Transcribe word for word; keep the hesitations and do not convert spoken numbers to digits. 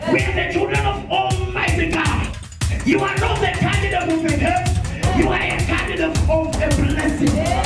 We are the children of Almighty God. You are not the candidate of a hurt. You are a candidate of a blessing.